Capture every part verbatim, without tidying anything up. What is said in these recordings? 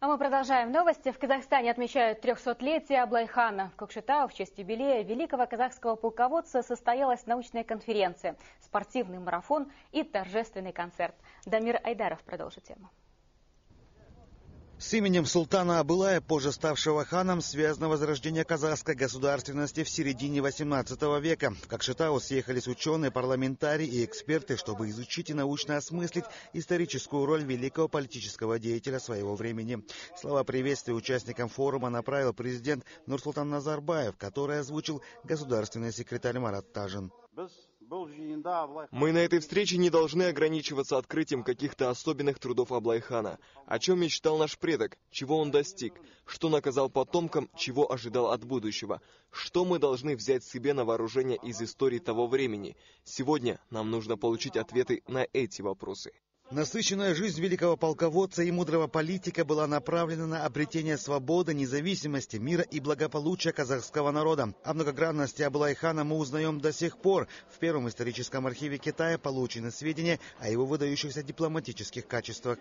А мы продолжаем новости. В Казахстане отмечают трехсотлетие Аблайхана. В Кокшетау в честь юбилея великого казахского полководца состоялась научная конференция, спортивный марафон и торжественный концерт. Дамир Айдаров продолжит тему. С именем султана Абылая, позже ставшего ханом, связано возрождение казахской государственности в середине восемнадцатого века. В Кокшетау съехались ученые, парламентарии и эксперты, чтобы изучить и научно осмыслить историческую роль великого политического деятеля своего времени. Слова приветствия участникам форума направил президент Нурсултан Назарбаев, который озвучил государственный секретарь Марат Тажин. Мы на этой встрече не должны ограничиваться открытием каких-то особенных трудов Аблайхана. О чем мечтал наш предок, чего он достиг, что наказал потомкам, чего ожидал от будущего, что мы должны взять себе на вооружение из истории того времени. Сегодня нам нужно получить ответы на эти вопросы. Насыщенная жизнь великого полководца и мудрого политика была направлена на обретение свободы, независимости, мира и благополучия казахского народа. О многогранности Аблайхана мы узнаем до сих пор. В первом историческом архиве Китая получены сведения о его выдающихся дипломатических качествах.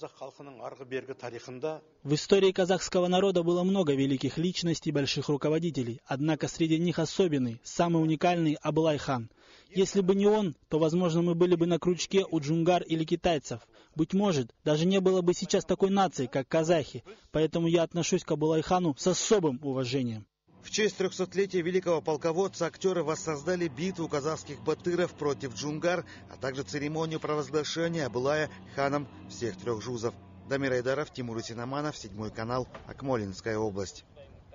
В истории казахского народа было много великих личностей и больших руководителей. Однако среди них особенный, самый уникальный Аблайхан. Если бы не он, то, возможно, мы были бы на крючке у джунгар или китайцев. Быть может, даже не было бы сейчас такой нации, как казахи. Поэтому я отношусь к Аблайхану с особым уважением. В честь трехсотлетия великого полководца актеры воссоздали битву казахских батыров против джунгар, а также церемонию провозглашения Абылая ханом всех трех жузов. Дамир Айдаров, Тимур Синаманов, седьмой канал, Акмолинская область.